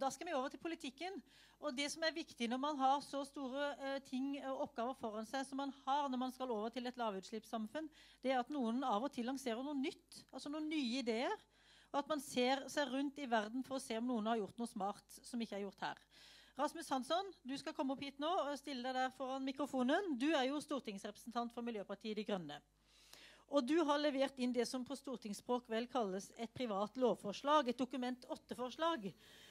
Da skal vi over til politikken, og det som viktig når man har så store ting og oppgaver foran seg som man har når man skal over til et lavutslippssamfunn, det at noen av og til lanserer noe nytt, altså noen nye ideer, og at man ser seg rundt i verden for å se om noen har gjort noe smart som ikke er gjort her. Rasmus Hansson, du skal komme opp hit nå og stille deg der foran mikrofonen. Du jo stortingsrepresentant for Miljøpartiet De Grønne. Og du har levert inn det som på stortingsspråk vel kalles et privat lovforslag, et dokument 8-forslag,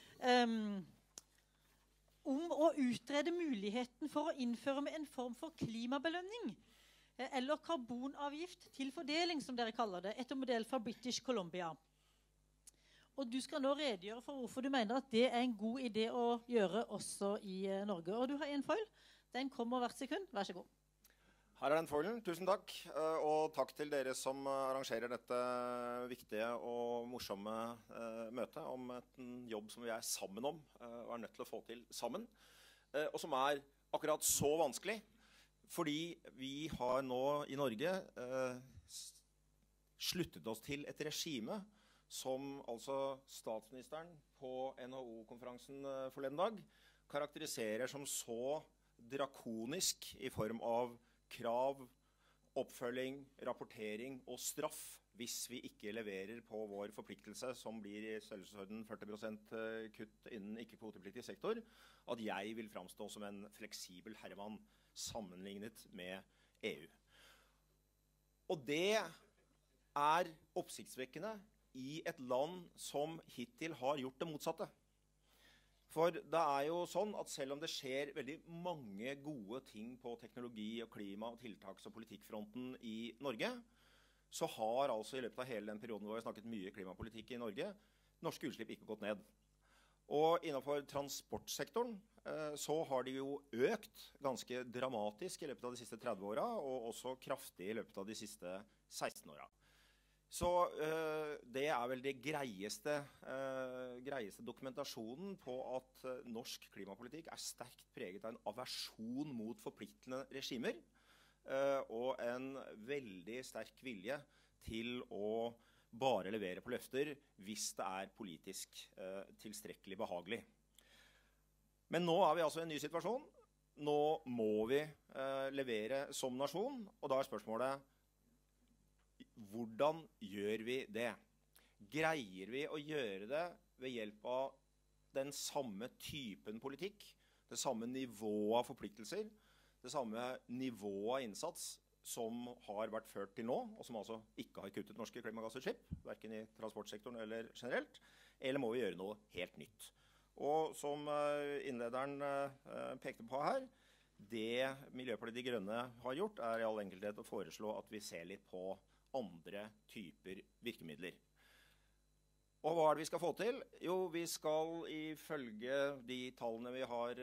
om å utrede muligheten for å innføre med en form for klimabelønning, eller karbonavgift til fordeling, som dere kaller det, etter modell fra British Columbia. Og du skal nå redegjøre for hvorfor du mener at det en god idé å gjøre også i Norge. Og du har en foil. Den kommer hvert sekund. Vær så god. Her den foilen. Tusen takk. Og takk til dere som arrangerer dette viktige og morsomme møtet om en jobb som vi sammen om og nødt til å få til sammen. Og som akkurat så vanskelig, fordi vi har nå i Norge sluttet oss til et regime som altså statsministeren på NHO-konferansen forleden dag karakteriserer som så drakonisk i form av krav, oppfølging, rapportering og straff hvis vi ikke leverer på vår forpliktelse, som blir i størrelsesorden 40% kutt innen ikke-kvotepliktig sektor, at jeg vil framstå som en fleksibel herremann sammenlignet med EU. Og det oppsiktsvekkende i et land som hittil har gjort det motsatte. For det jo sånn at selv om det skjer veldig mange gode ting på teknologi og klima og tiltaks- og politikkfronten i Norge, så har altså i løpet av hele den perioden hvor vi har snakket mye klimapolitikk i Norge, norske utslipp ikke gått ned. Og innenfor transportsektoren så har de jo økt ganske dramatisk i løpet av de siste 30 årene, og også kraftig i løpet av de siste 16 årene. Så det vel det greieste dokumentasjonen på at norsk klimapolitikk sterkt preget av en aversjon mot forpliktende regimer, og en veldig sterk vilje til å bare levere på løfter hvis det politisk tilstrekkelig behagelig. Men nå vi altså i en ny situasjon. Nå må vi levere som nasjon, og da spørsmålet: hvordan gjør vi det? Greier vi å gjøre det ved hjelp av den samme typen politikk, det samme nivået av forpliktelser, det samme nivået av innsats som har vært ført til nå, og som altså ikke har kuttet norske klimagassutslipp, hverken i transportsektoren eller generelt, eller må vi gjøre noe helt nytt? Og som innlederen pekte på her, det Miljøpartiet De Grønne har gjort i all enkelthet å foreslå at vi ser litt på andre typer virkemidler. Og hva vi skal få til? Jo, vi skal ifølge de tallene vi har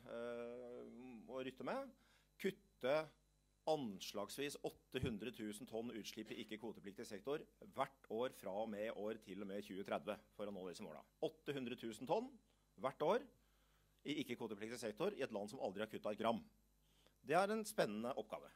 å rytte med, kutte anslagsvis 800 000 tonn utslipp i ikke-kvotepliktig sektor hvert år fra og med år til og med 2030 for å nå disse målene. 800 000 tonn hvert år i ikke-kvotepliktig sektor i et land som aldri har kuttet et gram. Det en spennende oppgave.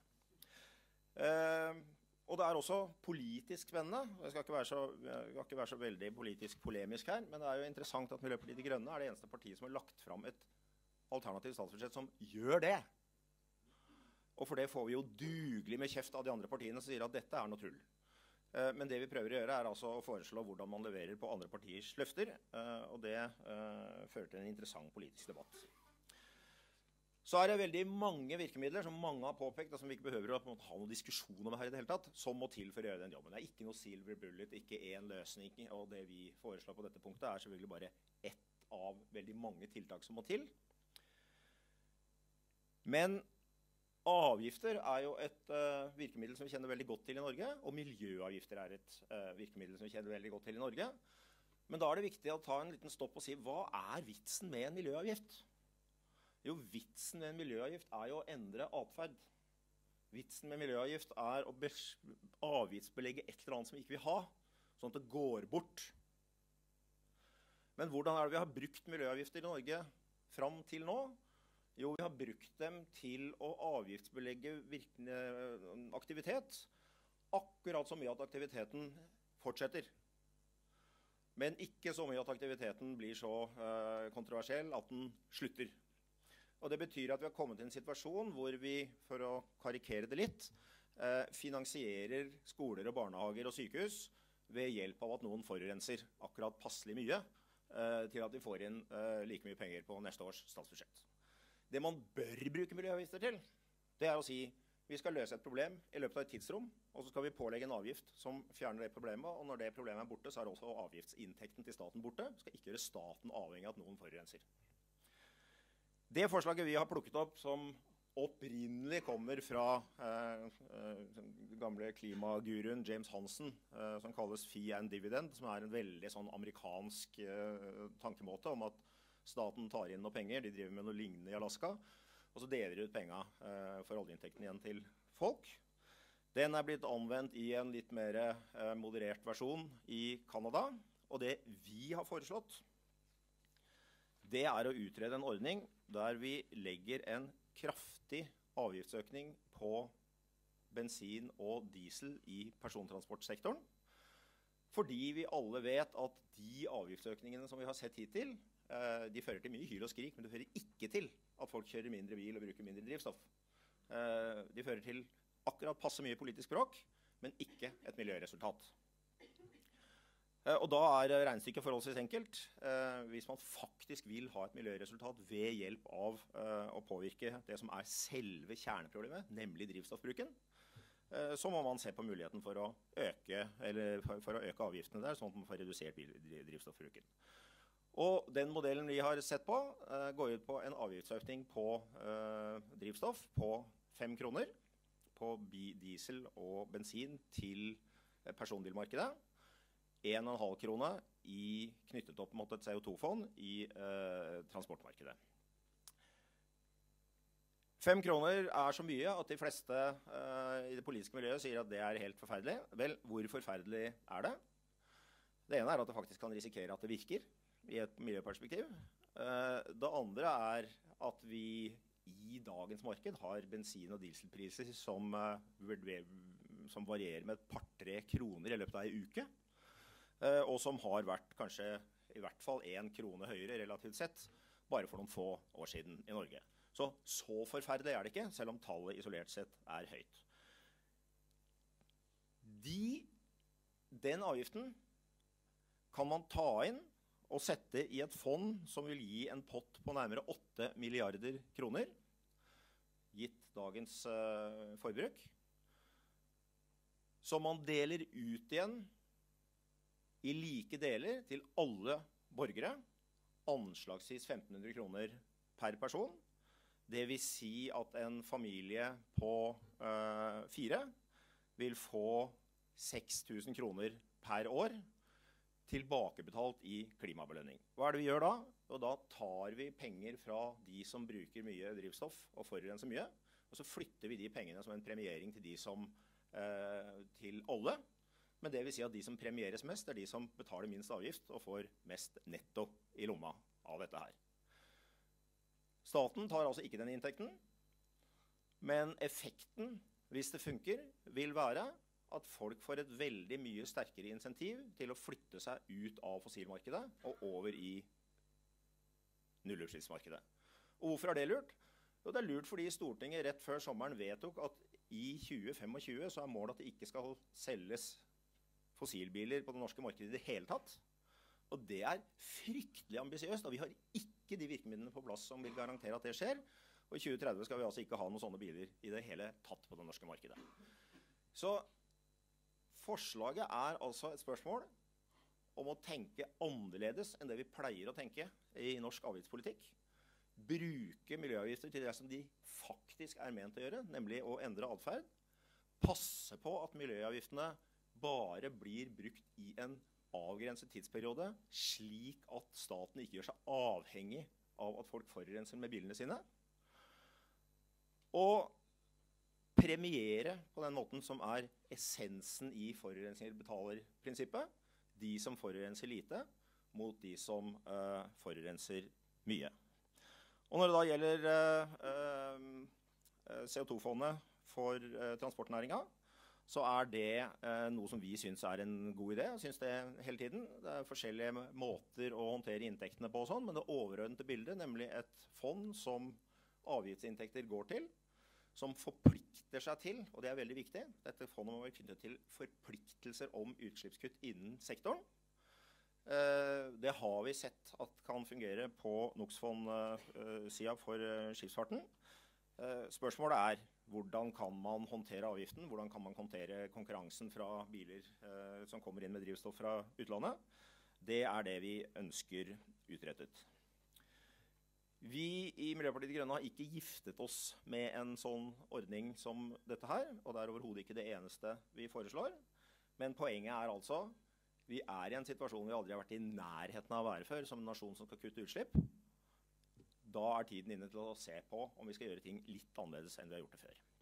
Og det også politisk spennende. Jeg skal ikke være så veldig politisk polemisk her, men det jo interessant at Miljøpartiet De Grønne det eneste partiet som har lagt fram et alternativt statsbudsjett som gjør det. Og for det får vi jo dugelig med kjeft av de andre partiene som sier at dette noe tull. Men det vi prøver å gjøre altså å foreslå hvordan man leverer på andre partiers løfter, og det fører til en interessant politisk debatt. Så det veldig mange virkemidler som mange har påpekt, og som vi ikke behøver å ha noen diskusjon om her i det hele tatt, som må til for å gjøre den jobben. Det ikke noe silver bullet, ikke en løsning, og det vi foreslår på dette punktet selvfølgelig bare ett av veldig mange tiltak som må til. Men avgifter jo et virkemiddel som vi kjenner veldig godt til i Norge, og miljøavgifter et virkemiddel som vi kjenner veldig godt til i Norge. Men da det viktig å ta en liten stopp og si, hva vitsen med en miljøavgift? Jo, vitsen med en miljøavgift jo å endre atferd. Vitsen med miljøavgift å avgiftsbelegge et eller annet som vi ikke vil ha, sånn at det går bort. Men hvordan det vi har brukt miljøavgifter i Norge fram til nå? Jo, vi har brukt dem til å avgiftsbelegge aktivitet, akkurat så mye at aktiviteten fortsetter. men ikke så mye at aktiviteten blir så kontroversiell at den slutter. Og det betyr at vi har kommet til en situasjon hvor vi, for å karikere det litt, finansierer skoler og barnehager og sykehus ved hjelp av at noen forurenser akkurat passelig mye til at vi får inn like mye penger på neste års statsbudsjett. Det man bør bruke miljøavgifter til, det er å si vi skal løse et problem i løpet av et tidsrom, og så skal vi pålegge en avgift som fjerner det problemet, og når det problemet er borte, så er også avgiftsinntekten til staten borte. Det skal ikke gjøre staten avhengig av at noen forurenser. Det forslaget vi har plukket opp som opprinnelig kommer fra gamle klimaguruen James Hansen, som kalles fee and dividend, som er en veldig sånn amerikansk tankemåte om at staten tar inn noe penger, de driver med noe lignende i Alaska, og så deler de ut penger for oljeinntekten igjen til folk. Den er blitt anvendt i en litt mer moderert versjon i Kanada, og det vi har foreslått, det er å utrede en ordning der vi legger en kraftig avgiftsøkning på bensin og diesel i persontransportsektoren, fordi vi alle vet at de avgiftsøkningene som vi har sett hittil, de fører til mye hyl og skrik, men det fører ikke til at folk kjører mindre bil og bruker mindre drivstoff. De fører til akkurat passe mye politisk språk, men ikke et miljøresultat. Og da er regnestykket forholdsvis enkelt. Hvis man faktisk vil ha et miljøresultat ved hjelp av å påvirke det som er selve kjerneproblemet, nemlig drivstoffbruken, så må man se på muligheten for å øke avgiftene der, sånn at man får redusert drivstoffbruken. Og den modellen vi har sett på går ut på en avgiftsøkning på drivstoff på 5 kroner på diesel og bensin til personbilmarkedet. 1,5 krone knyttet opp mot et CO2-fond i transportmarkedet. 5 kroner er så mye at de fleste i det politiske miljøet sier at det er helt forferdelig. Vel, hvor forferdelig er det? Det ene er at det faktisk kan risikere at det virker i et miljøperspektiv. Det andre er at vi i dagens marked har bensin- og dieselpriser som varierer med et par-tre kroner i løpet av en uke, og som har vært kanskje i hvert fall 1 krone høyere relativt sett, bare for noen få år siden i Norge. Så forferdelig er det ikke, selv om tallet isolert sett er høyt. Den avgiften kan man ta inn og sette i et fond som vil gi en pott på nærmere 8 milliarder kroner, gitt dagens forbruk, som man deler ut igjen i like deler til alle borgere, anslagsvis 1500 kroner per person. Det vil si at en familie på 4 vil få 6.000 kroner per år tilbakebetalt i klimabelønning. Hva er det vi gjør da? Og da tar vi penger fra de som bruker mye drivstoff og forurenser mye, og så flytter vi de pengene som en premiering til de som til alle. Men det vil si at de som premieres mest, er de som betaler minst avgift og får mest netto i lomma av dette her. Staten tar altså ikke den inntekten, men effekten, hvis det funker, vil være at folk får et veldig mye sterkere insentiv til å flytte seg ut av fossilmarkedet og over i nullutslippsmarkedet. Og hvorfor er det lurt? Jo, det er lurt fordi Stortinget rett før sommeren vedtok at i 2025 så er målet at det ikke skal selges fossilbiler på det norske markedet i det hele tatt. Og det er fryktelig ambisiøst, og vi har ikke de virkemidlene på plass som vil garantere at det skjer. Og i 2030 skal vi altså ikke ha noen sånne biler i det hele tatt på det norske markedet. Så forslaget er altså et spørsmål om å tenke annerledes enn det vi pleier å tenke i norsk avgiftspolitikk. Bruke miljøavgifter til det som de faktisk er ment å gjøre, nemlig å endre adferd. Passe på at miljøavgiftene bare blir brukt i en avgrenset tidsperiode, slik at staten ikke gjør seg avhengig av at folk forurenser med bilene sine. Og premiere på den måten som er essensen i forurensinger betaler-prinsippet. De som forurenser lite, mot de som forurenser mye. Og når det da gjelder CO2-fondet for transportnæringen, så det noe som vi synes en god idé, og synes det hele tiden. Det forskjellige måter å håndtere inntektene på og sånn, men det overordnede bildet, nemlig et fond som avgiftsinntekter går til, som forplikter seg til, og det veldig viktig, dette fondet må være knyttet til forpliktelser om utslippskutt innen sektoren. Det har vi sett at kan fungere på NOx-fond-siden for skipsfarten. Spørsmålet hvordan kan man håndtere avgiften? Hvordan kan man håndtere konkurransen fra biler som kommer inn med drivstoff fra utlandet? Det det vi ønsker utrettet. Vi i Miljøpartiet De Grønne har ikke giftet oss med en sånn ordning som dette her, og det overhodet ikke det eneste vi foreslår. Men poenget altså, vi i en situasjon vi aldri har vært i nærheten av å være før, som en nasjon som skal kutte utslipp. Da tiden inne til å se på om vi skal gjøre ting litt annerledes enn vi har gjort det før.